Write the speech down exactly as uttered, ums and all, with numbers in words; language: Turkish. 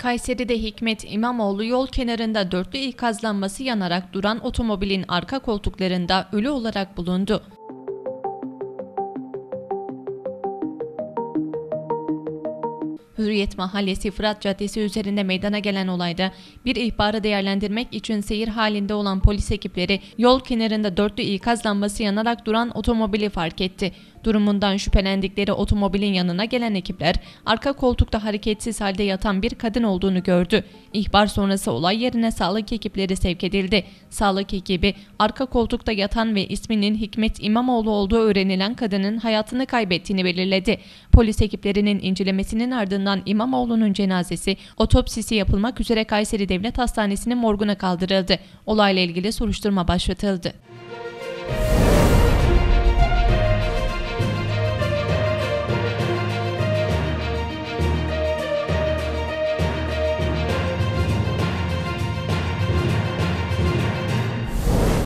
Kayseri'de Hikmet İmamoğlu yol kenarında dörtlü ikaz lambası yanarak duran otomobilin arka koltuklarında ölü olarak bulundu. Hürriyet Mahallesi Fırat Caddesi üzerinde meydana gelen olayda bir ihbarı değerlendirmek için seyir halinde olan polis ekipleri yol kenarında dörtlü ikaz lambası yanarak duran otomobili fark etti. Durumundan şüphelendikleri otomobilin yanına gelen ekipler arka koltukta hareketsiz halde yatan bir kadın olduğunu gördü. İhbar sonrası olay yerine sağlık ekipleri sevk edildi. Sağlık ekibi arka koltukta yatan ve isminin Hikmet İmamoğlu olduğu öğrenilen kadının hayatını kaybettiğini belirledi. Polis ekiplerinin incelemesinin ardından İmamoğlu'nun cenazesi otopsisi yapılmak üzere Kayseri Devlet Hastanesi'nin morguna kaldırıldı. Olayla ilgili soruşturma başlatıldı.